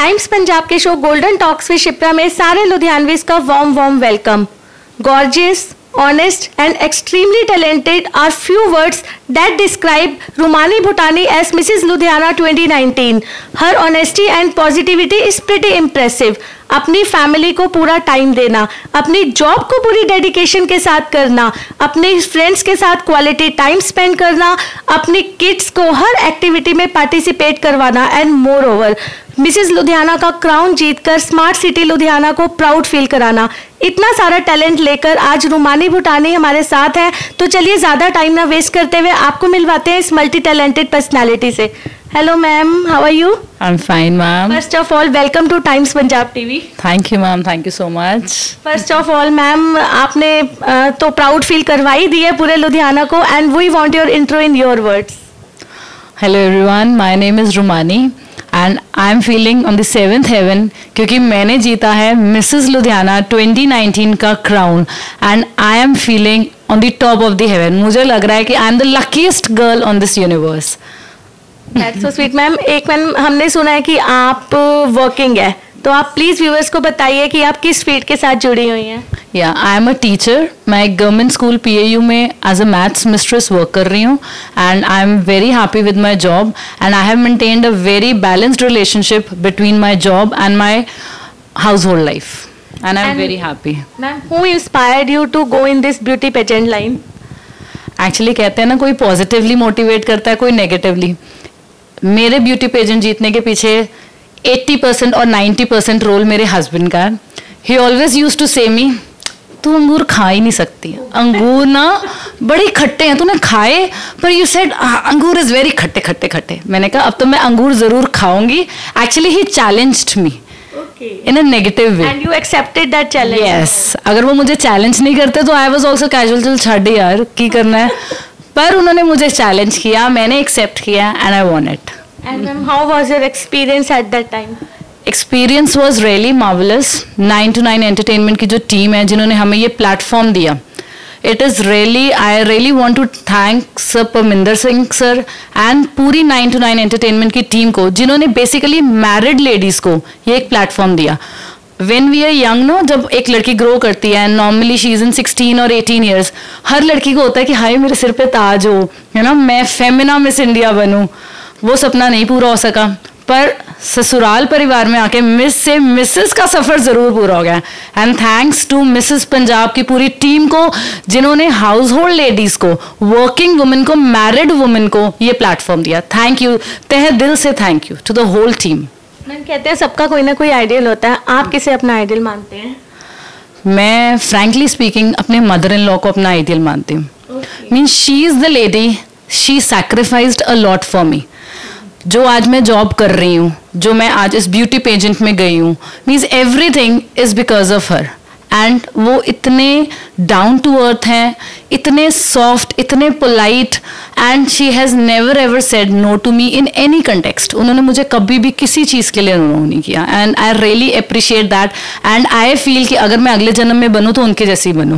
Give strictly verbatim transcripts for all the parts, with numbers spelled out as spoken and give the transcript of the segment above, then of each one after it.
Times Punjab के show golden talks with Shipra में सारे लुधियानवीज का warm warm welcome. Gorgeous, honest and extremely talented are few words that describe Rumani Bhutani as Missus Ludhiana twenty nineteen. Her honesty and positivity is pretty impressive. अपनी family को पूरा time देना, अपनी job को पूरी डेडिकेशन के साथ करना, अपने फ्रेंड्स के साथ क्वालिटी टाइम स्पेंड करना, अपनी किड्स को हर एक्टिविटी में पार्टिसिपेट करवाना and moreover Mrs Ludhiana का क्राउन जीतकर स्मार्ट सिटी लुधियाना को प्राउड फील कराना। इतना सारा टैलेंट लेकर आज रुमानी भूटानी हमारे साथ है, तो चलिए ज़्यादा टाइम ना वेस्ट करते हुए आपको मिलवाते हैं इस मल्टी टैलेंटेड पर्सनैलिटी से। Hello ma'am, how are you? I am fine ma'am. First of all welcome to Times Punjab TV. Thank you ma'am, thank you so much. First of all ma'am, आपने तो proud feel करवा ही दी है पूरे लुधियाना को, and we want your intro in your words. Hello everyone, my name is Rumani and I am feeling on the seventh heaven क्योंकि मैंने जीता है मिसेस लुधियाना ट्वेंटी नाइनटीन का crown and I am feeling on the top of the heaven. मुझे लग रहा है कि I am the luckiest girl on this universe. That's so sweet ma'am. एक मैम हमने सुना है कि आप वर्किंग है, तो आप प्लीज व्यूअर्स को बताइए कि आप किस फील्ड के साथ जुड़ी हुई हैं। या आई एम अ टीचर। मैं एक गवर्नमेंट स्कूल पीएयू में as a maths mistress work कर रही हूँ and I am very happy with my job and I have maintained a very balanced relationship between my job and my household life and I am very happy. Ma'am, who inspired you to go in this beauty pageant line? Actually कहते हैं ना, कोई positively motivate करता है, कोई negatively. मेरे beauty pageant जीतने के पीछे अस्सी परसेंट और नब्बे परसेंट रोल मेरे हस्बैंड का है। ही ऑलवेज यूज टू से मी, तू अंगूर खा ही नहीं सकती, अंगूर ना बड़े खट्टे हैं, तूने खाए, पर यू सेड अंगूर इज वेरी खट्टे खट्टे खट्टे। मैंने कहा अब तो मैं अंगूर जरूर खाऊंगी। Actually he challenged me in a negative way and you accepted that challenge. Yes, अगर वो मुझे चैलेंज नहीं करते तो आई वाज आल्सो कैजुअल, चल छाड़ यार की करना है, पर उन्होंने मुझे चैलेंज किया, मैंने एक्सेप्ट किया and I want it. And ma'am, how was your experience at that time? Experience was really marvellous. Nine two nine entertainment की जो टीम है जिन्होंने हमें ये प्लेटफॉर्म दिया, it is really, I really want to thank sir Parminder Singh sir and पूरी nine two nine entertainment की team को जिन्होंने बेसिकली मैरिड लेडीज़ को ये एक प्लेटफॉर्म दिया। When we are young no, जब एक लड़की ग्रो करती है, normally she is in sixteen और एटीन ईयर्स, हर लड़की को होता है कि हाय मेरे सिर पे ताज हो, है ना, मैं फेमिना मिस इंडिया बनूं। वो सपना नहीं पूरा हो सका, पर ससुराल परिवार में आके मिस से मिसेस का सफ़र ज़रूर पूरा हो गया। And thanks to Mrs Punjab की पूरी टीम को जिन्होंने हाउस होल्ड लेडीज़ को, वर्किंग वुमेन को, मैरिड वुमेन को ये प्लेटफॉर्म दिया। थैंक यू, तहे दिल से thank you to the whole team. Ma'am, कहते हैं सबका कोई ना कोई आइडियल होता है, आप किसे अपना आइडियल मानते हैं? मैं फ्रैंकली स्पीकिंग अपने मदर इन लॉ को अपना आइडियल मानती हूँ। Means she is the lady, she sacrificed a lot for me. जो आज मैं जॉब कर रही हूँ, जो मैं आज इस ब्यूटी पेजेंट में गई हूँ, means everything is because of her. And वो इतने डाउन टू अर्थ हैं, इतने सॉफ्ट, इतने polite, and she has never ever said no to me in any context. उन्होंने मुझे कभी भी किसी चीज़ के लिए नो नहीं किया and I really appreciate that and I feel कि अगर मैं अगले जन्म में बनूँ तो उनके जैसी बनूँ।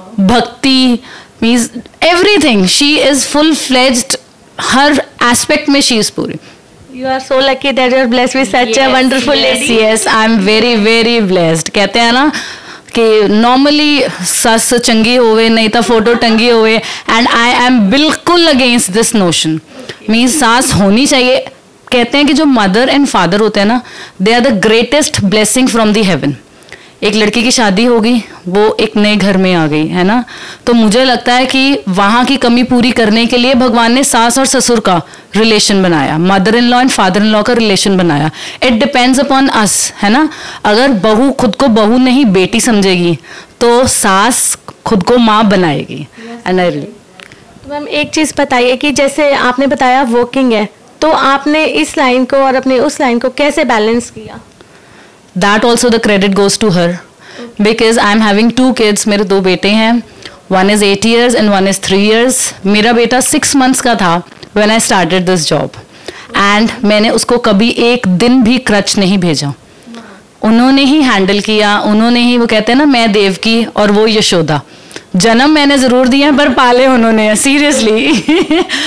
Bhakti means everything, she is full fledged, हर एस्पेक्ट में शी इज़ पूरी। You are so lucky that you are blessed with such a wonderful lady. Yes, I am very very blessed. कहते हैं ना कि नॉर्मली सस चंगी होवे नहीं तो फोटो टंगी होवे, एंड आई एम बिल्कुल अगेंस्ट दिस नोशन। मीन्स सास होनी चाहिए। कहते हैं कि जो मदर एंड फादर होते हैं ना, they are the greatest blessing from the heaven. एक लड़की की शादी होगी, वो एक नए घर में आ गई, है ना, तो मुझे लगता है कि वहाँ की कमी पूरी करने के लिए भगवान ने सास और ससुर का रिलेशन बनाया, mother in law and father in law का रिलेशन बनाया। इट डिपेंड्स अपॉन अस, है ना। अगर बहू खुद को बहू नहीं बेटी समझेगी तो सास खुद को माँ बनाएगी। And I really. तो मैम, एक चीज़ बताइए कि जैसे आपने बताया वर्किंग है, तो आपने इस लाइन को और अपने उस लाइन को कैसे बैलेंस किया? That also the credit goes to her, because I am having two kids. मेरे दो बेटे हैं, one is eight years and one is three years. मेरा बेटा six months का था when I started this job, and मैंने उसको कभी एक दिन भी क्रच नहीं भेजा। उन्होंने ही हैंडल किया, उन्होंने ही, वो कहते हैं ना, मैं देवकी और वो यशोदा। जन्म मैंने ज़रूर दिया पर पाले उन्होंने, सीरियसली।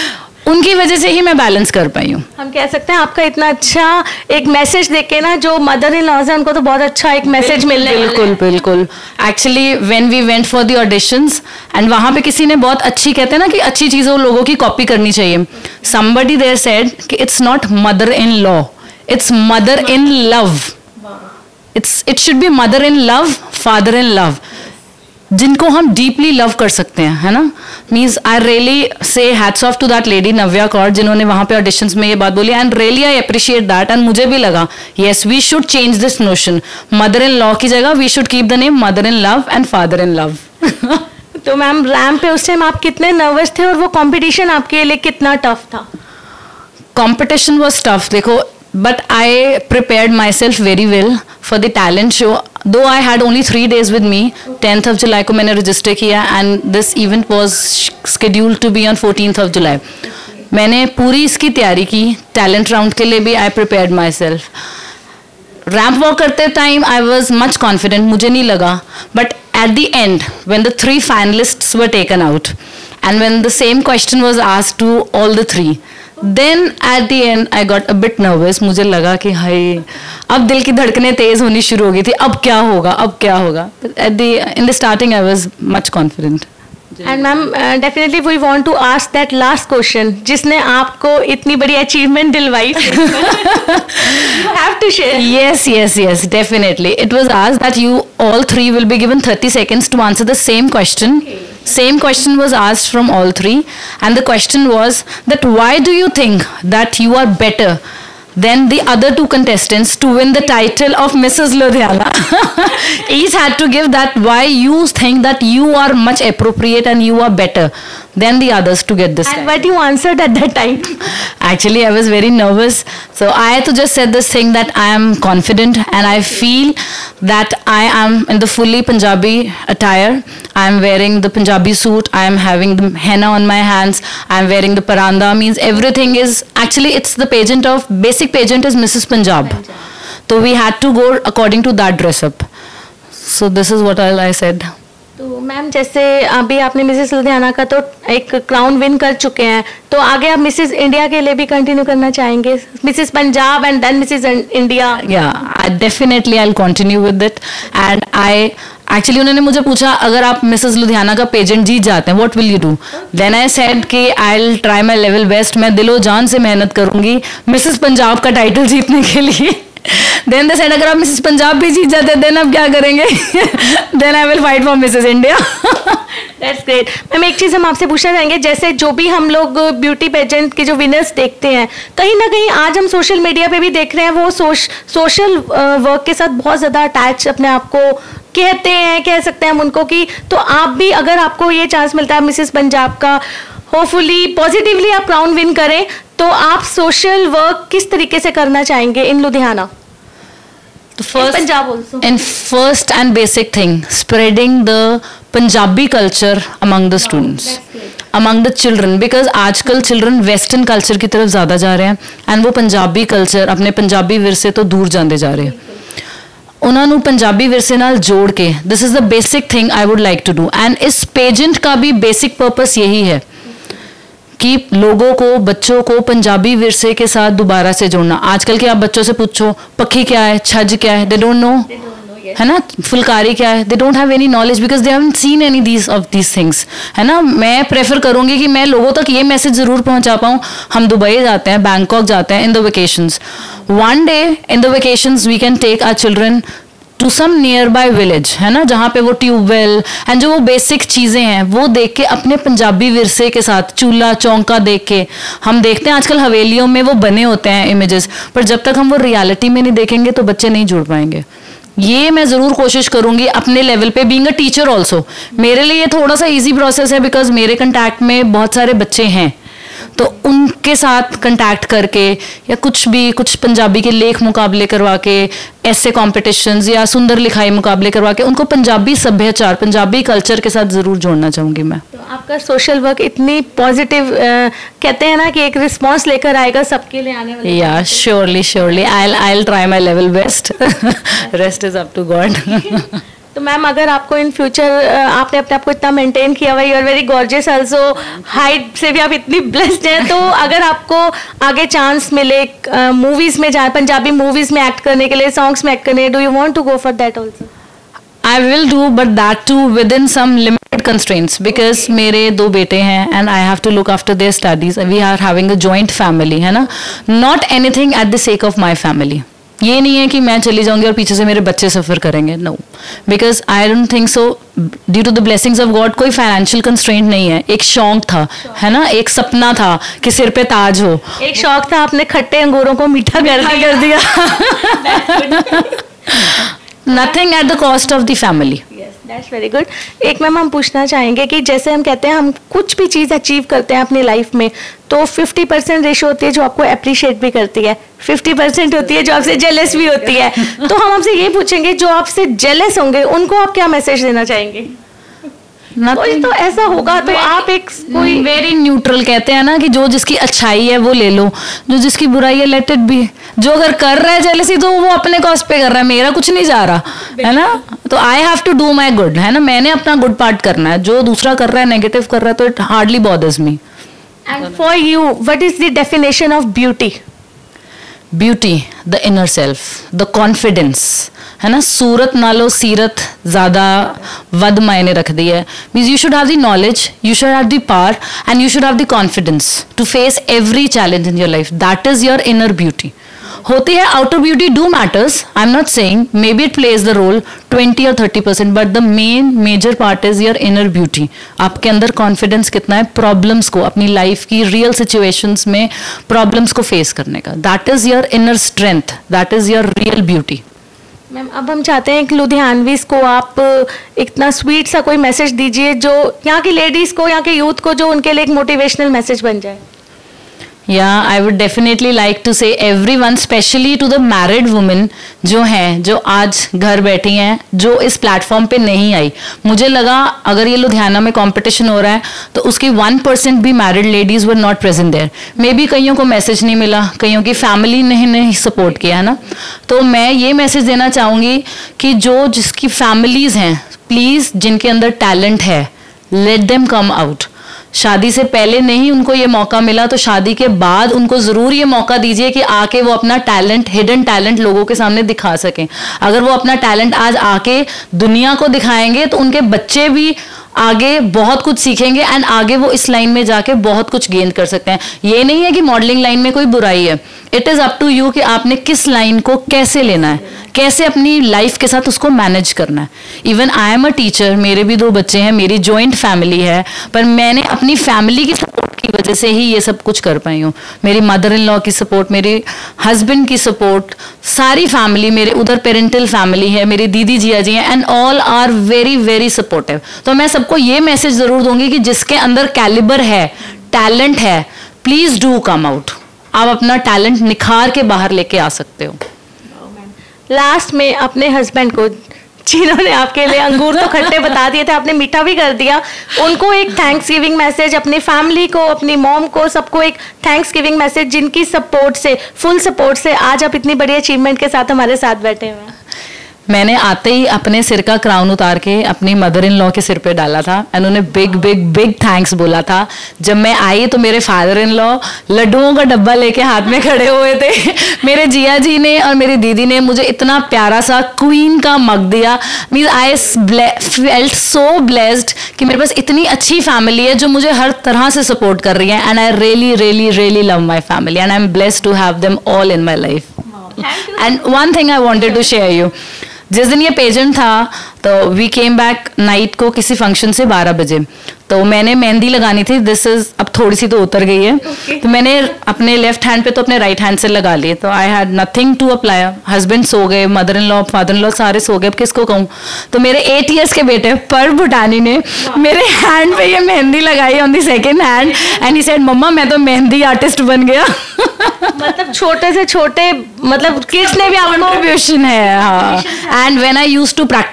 उनकी वजह से ही मैं बैलेंस कर पाई हूँ। हम कह सकते हैं आपका इतना अच्छा एक मैसेज देके ना, जो मदर इन लॉज हैं उनको तो बहुत अच्छा एक मैसेज मिलने वाला है। बिल्कुल बिल्कुल। Actually when we went for the auditions and वहाँ पे किसी ने बहुत अच्छी, कहते हैं ना कि अच्छी चीज़ों लोगों की कॉपी करनी चाहिए। समबडी देयर सेड कि it's not mother in law, it's mother in love. It's it should be mother in love, father in love, जिनको हम डीपली लव कर सकते हैं, है ना। Means I really say hats off to that lady Navya Kaur, जिन्होंने वहाँ पे ऑडिशंस में ये बात बोली, and really I appreciate that. And मुझे भी लगा yes we should change this notion, mother in law की जगह we should keep the name mother in love and father in love. तो मैम रैम्प पे उस टाइम आप कितने नर्वस थे और वो कंपटीशन आपके लिए कितना टफ था? कंपटीशन वाज टफ, देखो, but I prepared myself very well for the talent show. Though I had only three days with me, tenth of July को मैंने register किया and this event was scheduled to be on fourteenth of July. मैंने पूरी इसकी तैयारी की, talent round के लिए भी I prepared myself. Ramp walk करते time I was much confident, मुझे नहीं लगा, but at the end when the three finalists were taken out and when the same question was asked to all the three, then at the end I got a bit nervous. मुझे लगा कि हाय अब दिल की धड़कनें तेज होनी शुरू हो गई थी, अब क्या होगा अब क्या होगा। at the in the starting I was much confident. And ma'am, uh, definitely we want to ask that last question, जिसने आपको इतनी बड़ी achievement दिलवाई। You have to share. Yes, yes, yes, definitely. It was asked that you all three will be given thirty seconds to answer the same question. Okay. Same question was asked from all three, and the question was that why do you think that you are better than the other two contestants to win the title of Missus Ludhiana? Each had to give that why you think that you are much appropriate and you are better than the others to get this and title. What you answered at that time? Actually, I was very nervous. So I had to just say this thing that I am confident and I feel that I am in the fully Punjabi attire. I am wearing the Punjabi suit. I am having the henna on my hands. I am wearing the paranda. Means everything is, actually it's the pageant of, basic pageant is Missus Punjab. So we had to go according to that dress up. So this is what all I said. तो ma'am जैसे अभी आपने Mrs Ludhiana का तो एक crown win कर चुके हैं, तो आगे आप मिसेस इंडिया के लिए भी कंटिन्यू करना चाहेंगे, Mrs Punjab and then Mrs India? या definitely I will continue with it. And I actually उन्होंने मुझे पूछा अगर आप मिसेस लुधियाना का पेजेंट जीत जाते हैं what will you do, then I said कि I will try my level best, मैं दिलो जान से मेहनत करूंगी मिसेस पंजाब का टाइटल जीतने के लिए। देन दे सेड अगर आप मिसेस पंजाब भी जीत जाते हैं देन आप क्या करेंगे? Then I will fight for Mrs India. That's great. Ma'am एक चीज़ हम आपसे पूछना चाहेंगे, जैसे जो भी हम लोग ब्यूटी पेजेंट के जो विनर्स देखते हैं, कहीं ना कहीं आज हम सोशल मीडिया पे भी देख रहे हैं वो सोश, सोशल वर्क के साथ बहुत ज़्यादा अटैच अपने आप को कहते हैं, कह सकते हैं हम उनको कि, तो आप भी अगर आपको ये चांस मिलता है मिसेस पंजाब का, होपफुली पॉजिटिवली आप क्राउन विन करें, तो आप सोशल वर्क किस तरीके से करना चाहेंगे इन Ludhiana? The first, in Punjab also. And first and basic thing, spreading the Punjabi culture among the students, among the children, because आजकल children western culture की तरफ ज़्यादा जा रहे हैं and वो पंजाबी culture, अपने पंजाबी विरसे तो दूर जाते जा रहे हैं। उन्होंने पंजाबी विरसे नाल जोड़ के, this is the basic thing I would like to do, and इस pageant का भी basic purpose यही है कि लोगों को, बच्चों को पंजाबी विरसे के साथ दोबारा से जोड़ना। आजकल के आप बच्चों से पूछो पक्खी क्या है, छज क्या है, दे डोंट नो, है ना, फुलकारी क्या है, they don't have any knowledge because they haven't seen any these of these things, है ना। मैं प्रेफर करूंगी कि मैं लोगों तक ये मैसेज जरूर पहुंचा पाऊँ। हम दुबई जाते हैं, बैंकॉक जाते हैं in the vacations, one day in the vacations we can take our children to some nearby village, है ना, जहाँ पे वो ट्यूबवेल एंड जो वो बेसिक चीज़ें हैं वो देख के अपने पंजाबी विरसे के साथ, चूल्हा चौंका देख के, हम देखते हैं आजकल हवेलियों में वो बने होते हैं इमेजेस, पर जब तक हम वो रियलिटी में नहीं देखेंगे तो बच्चे नहीं जुड़ पाएंगे। ये मैं ज़रूर कोशिश करूँगी अपने लेवल पे, बीइंग अ टीचर ऑल्सो। मेरे लिए ये थोड़ा सा ईजी प्रोसेस है बिकॉज मेरे कंटैक्ट में बहुत सारे बच्चे हैं, तो उनके साथ कंटैक्ट करके या कुछ भी, कुछ पंजाबी के लेख मुकाबले करवा के, ऐसे कॉम्पिटिशन्स या सुंदर लिखाई मुकाबले करवा के उनको पंजाबी सभ्याचार, पंजाबी कल्चर के साथ ज़रूर जोड़ना चाहूँगी मैं। तो आपका सोशल वर्क इतनी पॉजिटिव, कहते हैं ना कि एक रिस्पॉन्स लेकर आएगा सबके लिए आने वाले। या surely surely I I will try my level best, rest is up to God. तो मैम अगर आपको इन फ्यूचर आपने अपने आप को इतना मेंटेन किया हुआ, you are very gorgeous also, height से भी आप इतनी ब्लेस्ड हैं, तो अगर आपको आगे चांस मिले मूवीज में जाए, पंजाबी मूवीज में एक्ट करने के लिए, सॉन्ग्स में एक्ट करने, do you want to go for that also? I will do, but that too within some limited constraints, because okay. मेरे दो बेटे हैं and I have to look after their studies. We are having a joint family, है ना? Not anything at the sake of my family. ये नहीं है कि मैं चली जाऊंगी और पीछे से मेरे बच्चे सफ़र करेंगे, no, because I don't think so. Due to the blessings of God कोई फाइनेंशियल कंस्ट्रेंट नहीं है. एक शौक था, है ना, एक सपना था कि सिर पे ताज हो. एक शौक था, आपने खट्टे अंगूरों को मीठा कर दिया. Nothing at the cost of the family. Yes, that's very good. एक मैम हम पूछना चाहेंगे कि जैसे हम कहते हैं हम कुछ भी चीज़ अचीव करते हैं अपनी लाइफ में, तो फिफ्टी परसेंट रेशो होती है जो आपको अप्रिशिएट भी करती है, फिफ्टी परसेंट होती है जो आपसे जेलस भी होती है. तो हम आपसे ये पूछेंगे, जो आपसे जेलस होंगे उनको आप क्या मैसेज देना चाहेंगे? कोई तो ऐसा होगा, तो आप एक कोई वेरी न्यूट्रल कहते हैं ना कि जो जिसकी अच्छाई है वो ले लो, जो जिसकी बुराई है लेट इट बी. जो अगर कर रहा है जेलसी तो वो अपने कॉस्ट पे कर रहा है, मेरा कुछ नहीं जा रहा, है ना. तो I have to do my good, है ना, मैंने अपना गुड पार्ट करना है. जो दूसरा कर रहा है नेगेटिव कर रहा है तो it hardly bothers me. And for you what is the definition of beauty? Beauty, the inner self, the confidence, है ना. सूरत नालो सीरत ज़्यादा वध मायने रखती है. Means you should have the knowledge, you should have the power and you should have the confidence to face every challenge in your life. That is your inner beauty. होती है outer beauty do matters, I am not saying, maybe it plays the role twenty और thirty percent, but the main major part is your inner beauty. आपके अंदर confidence कितना है problems को, अपनी life की रियल सिचुएशंस में problems को फेस करने का. That is your inner strength, that is your real beauty. Ma'am अब हम चाहते हैं कि लुधियानवीज को आप इतना स्वीट सा कोई मैसेज दीजिए जो यहाँ की लेडीज को, यहाँ के यूथ को, जो उनके लिए एक मोटिवेशनल मैसेज बन जाए. Yeah, I would definitely like to say everyone, especially to the married women जो हैं, जो आज घर बैठी हैं, जो इस प्लेटफॉर्म पे नहीं आई. मुझे लगा अगर ये लुधियाना में कंपटीशन हो रहा है तो उसकी वन परसेंट भी married ladies were not present there. Maybe कईयों को मैसेज नहीं मिला, कईयों की फैमिली ने नहीं सपोर्ट किया, है ना. तो मैं ये मैसेज देना चाहूँगी कि जो जिसकी फैमिलीज़ हैं, प्लीज़ जिनके अंदर टैलेंट है, लेट देम कम आउट. शादी से पहले नहीं उनको ये मौका मिला तो शादी के बाद उनको ज़रूर ये मौका दीजिए कि आके वो अपना टैलेंट, हिडन टैलेंट लोगों के सामने दिखा सकें. अगर वो अपना टैलेंट आज आके दुनिया को दिखाएंगे तो उनके बच्चे भी आगे बहुत कुछ सीखेंगे एंड आगे वो इस लाइन में जाके बहुत कुछ गेन कर सकते हैं. ये नहीं है कि मॉडलिंग लाइन में कोई बुराई है. It is up to you कि आपने किस लाइन को कैसे लेना है, कैसे अपनी लाइफ के साथ उसको मैनेज करना है. Even I am a teacher, मेरे भी दो बच्चे हैं, मेरी जॉइंट फैमिली है, पर मैंने अपनी फैमिली की सपोर्ट की वजह से ही ये सब कुछ कर पाई हूँ. मेरी मदर इन लॉ की सपोर्ट, मेरे हस्बैंड की सपोर्ट, सारी फैमिली, मेरे उधर पेरेंटल फैमिली है, मेरी दीदी जिया जी हैं, and all are very very supportive. तो मैं सबको ये मैसेज ज़रूर दूंगी कि जिसके अंदर कैलिबर है, टैलेंट है, प्लीज़ डू कम आउट. आप अपना टैलेंट निखार के बाहर लेके आ सकते हो. लास्ट में अपने हस्बैंड को, जिन्होंने आपके लिए अंगूर तो खट्टे बता दिए थे, आपने मीठा भी कर दिया, उनको एक थैंक्स गिविंग मैसेज, अपनी फैमिली को, अपनी मॉम को, सबको एक थैंक्स गिविंग मैसेज, जिनकी सपोर्ट से, फुल सपोर्ट से आज आप इतनी बड़ी अचीवमेंट के साथ हमारे साथ बैठे हुए हैं. मैंने आते ही अपने सिर का क्राउन उतार के अपनी मदर इन लॉ के सिर पे डाला था एंड उन्होंने बिग बिग बिग थैंक्स बोला था. जब मैं आई तो मेरे फादर इन लॉ लड्डुओं का डब्बा लेके हाथ में खड़े हुए थे. मेरे जिया जी ने और मेरी दीदी ने मुझे इतना प्यारा सा क्वीन का मग दिया. Means I felt so blessed कि मेरे पास इतनी अच्छी फैमिली है जो मुझे हर तरह से सपोर्ट कर रही है. And I really really really love my family and I am blessed to have them all in my life. And one thing I wanted to share you, जिस दिन ये पेजेंट था तो वी केम बैक नाइट को किसी function से बारह बजे. तो मैंने मेहंदी लगानी थी. दिस इज अब थोड़ी सी तो उतर गई है. okay. तो मैंने अपने लेफ्ट हैंड पे तो अपने राइट हैंड से लगा लिए. तो I had nothing to apply. Husband सो गए, mother in law, father in law सारे सो गए. अब किसको कहूँ. तो मेरे एट ईयर्स के बेटे पर भुटानी ने wow. मेरे हैंड पे ये मेहंदी लगाई on the second hand and he said मम्मा मैं तो मेहंदी आर्टिस्ट बन गया. मतलब छोटे से छोटे, मतलब किड्स ने भी आपको कंट्रीब्यूशन है. हाँ. And when I used to practice for my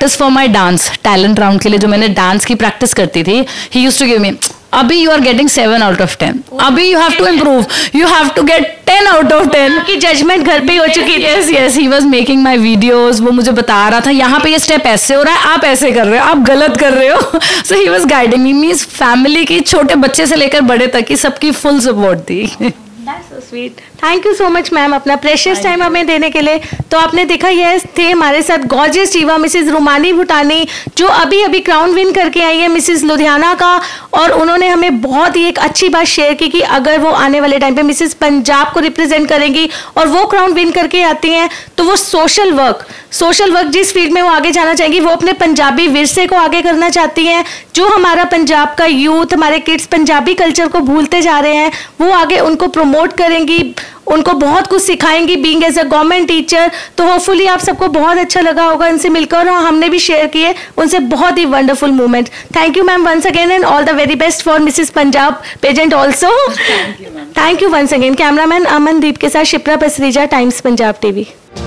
my dance talent round के लिए जो मैंने डांस की प्रैक्टिस करती थी, he used to give me, अभी you are getting seven out of ten, अभी you have to improve, you have to get ten out of ten की जजमेंट घर पे ही हो चुकी थी। Yes yes, he was making my videos, वो मुझे बता रहा था यहाँ पे ये स्टेप ऐसे हो रहा है, आप ऐसे कर रहे हो, आप गलत कर रहे हो। So he was guiding me. Means family की छोटे बच्चे से लेकर बड़े तक की सबकी फुल सपोर्ट थी। That's so sweet. Thank you so much ma'am अपना प्रेशियस टाइम हमें देने के लिए। तो आपने देखा ये थे हमारे साथ गॉर्जियस टीवा मिसेस रुमानी भूटानी, जो अभी अभी क्राउन विन करके आई है मिसेस लुधियाना का, और उन्होंने हमें बहुत ही एक अच्छी बात शेयर की कि अगर वो आने वाले टाइम पे मिसेस पंजाब को रिप्रेजेंट करेंगी और वो क्राउन विन करके आती हैं तो वो सोशल वर्क सोशल वर्क जिस फील्ड में वो आगे जाना चाहेंगी, वो अपने पंजाबी विरसे को आगे करना चाहती हैं। जो हमारा पंजाब का यूथ, हमारे किड्स पंजाबी कल्चर को भूलते जा रहे हैं, वो आगे उनको प्रमोट करेंगी, उनको बहुत कुछ सिखाएंगी being as a government teacher. तो होपफुली आप सबको बहुत अच्छा लगा होगा इनसे मिलकर, और हमने भी शेयर किए उनसे बहुत ही wonderful moment. Thank you ma'am once again and all the very best for Mrs Punjab pageant also. Thank you once again. Cameraman Amandeep के साथ शिप्रा पसरीजा, टाइम्स पंजाब टीवी।